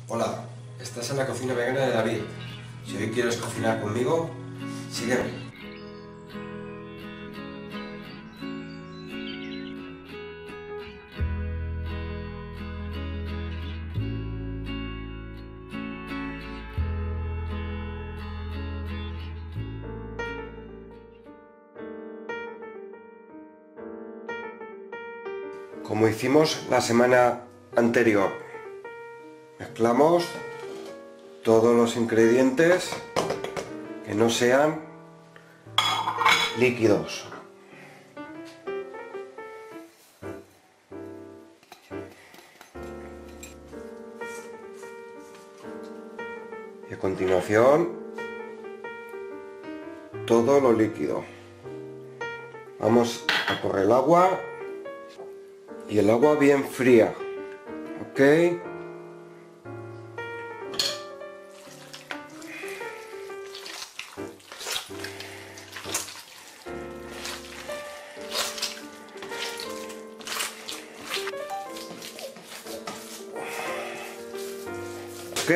Hola, estás en la cocina vegana de David. Si hoy quieres cocinar conmigo, sígueme. Como hicimos la semana anterior, mezclamos todos los ingredientes que no sean líquidos. Y a continuación, todo lo líquido. Vamos a por el agua, y el agua bien fría, ¿ok? ¿Ok?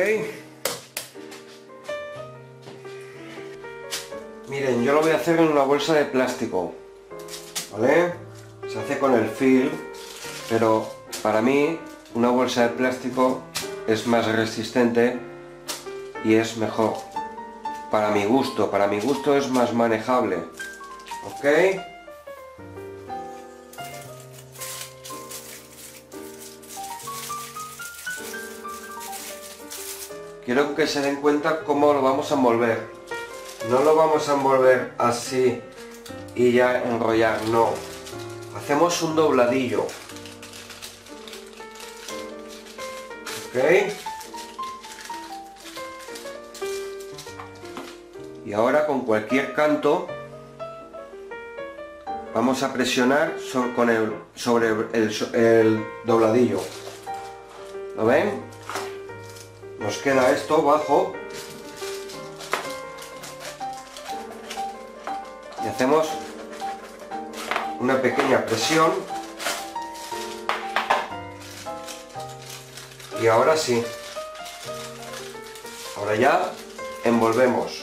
Miren, yo lo voy a hacer en una bolsa de plástico, ¿vale? Se hace con el film, pero para mí una bolsa de plástico es más resistente y es mejor. Para mi gusto es más manejable, ¿ok? Quiero que se den cuenta cómo lo vamos a envolver. No lo vamos a envolver así y ya enrollar, no. Hacemos un dobladillo. ¿Ok? Y ahora con cualquier canto vamos a presionar sobre el dobladillo. ¿Lo ven? Nos queda esto bajo. Y hacemos una pequeña presión. Y ahora sí. Ahora ya envolvemos.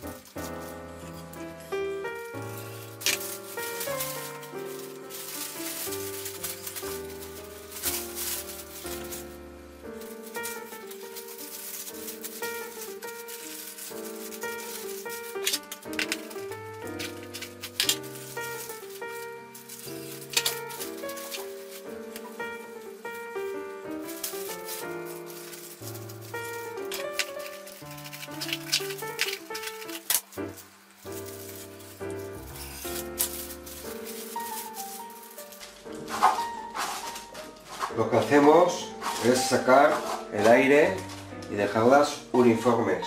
Lo que hacemos es sacar el aire y dejarlas uniformes.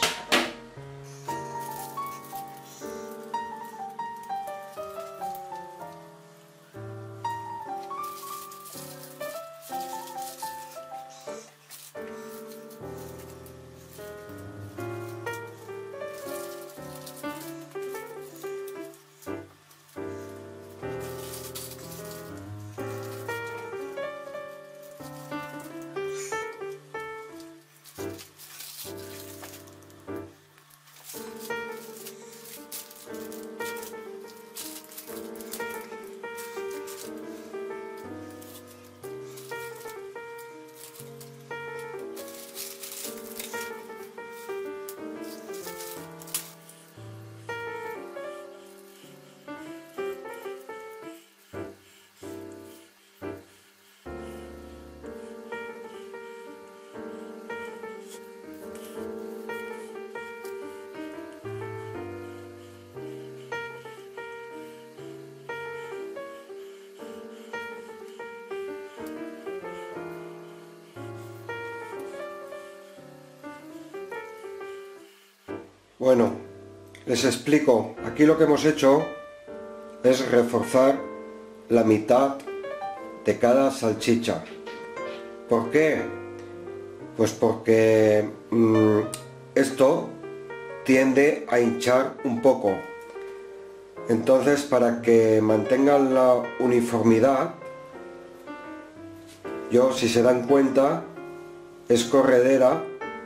Bueno, les explico. Aquí lo que hemos hecho es reforzar la mitad de cada salchicha. ¿Por qué? Pues porque esto tiende a hinchar un poco. Entonces, para que mantengan la uniformidad, yo, si se dan cuenta, es corredera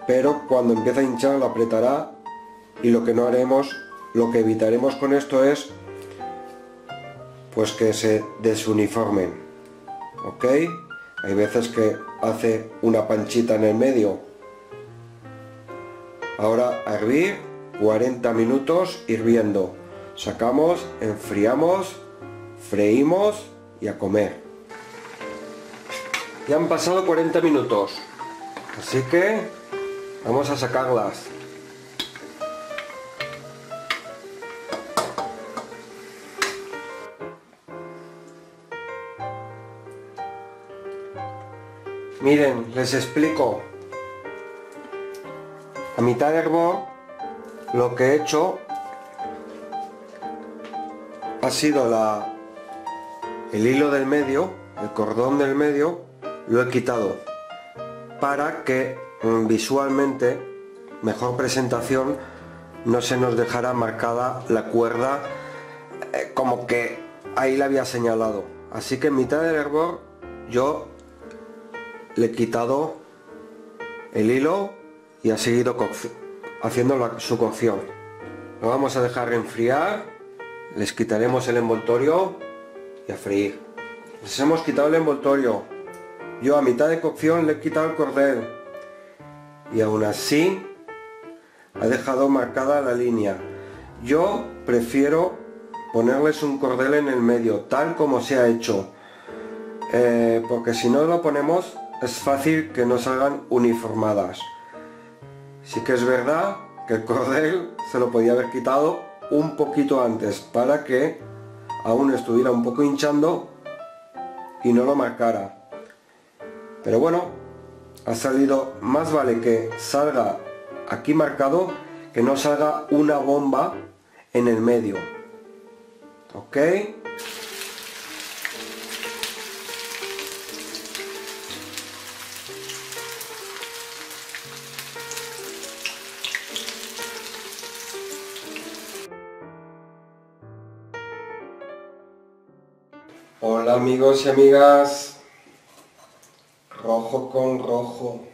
pero cuando empieza a hinchar lo apretará, y lo que no haremos, lo que evitaremos con esto es pues que se desuniformen, ¿ok? Hay veces que hace una panchita en el medio. Ahora a hervir, 40 minutos hirviendo. Sacamos, enfriamos, freímos y a comer. Ya han pasado 40 minutos, así que vamos a sacarlas. Miren, les explico. A mitad de hervor lo que he hecho ha sido el hilo del medio, el cordón del medio, lo he quitado para que visualmente, mejor presentación, no se nos dejara marcada la cuerda como que ahí la había señalado. Así que en mitad del hervor yo le he quitado el hilo y ha seguido haciendo su cocción. Lo vamos a dejar enfriar, les quitaremos el envoltorio y a freír. Les hemos quitado el envoltorio. Yo a mitad de cocción le he quitado el cordel y aún así ha dejado marcada la línea. Yo prefiero ponerles un cordel en el medio, tal como se ha hecho, porque si no lo ponemos es fácil que no salgan uniformadas. Sí que es verdad que el cordel se lo podía haber quitado un poquito antes para que aún estuviera un poco hinchando y no lo marcara. Pero bueno, ha salido, más vale que salga aquí marcado que no salga una bomba en el medio. ¿Ok? Hola amigos y amigas, rojo con rojo.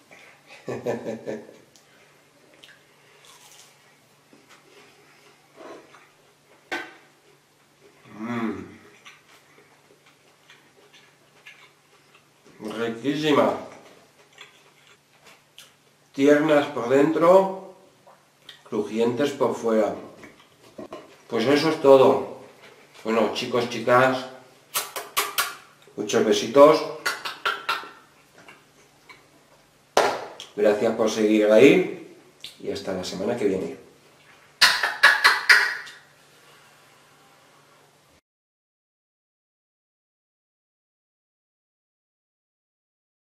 Riquísima, tiernas por dentro, crujientes por fuera. Pues eso es todo. Bueno, chicos, chicas, muchos besitos. Gracias por seguir ahí y hasta la semana que viene.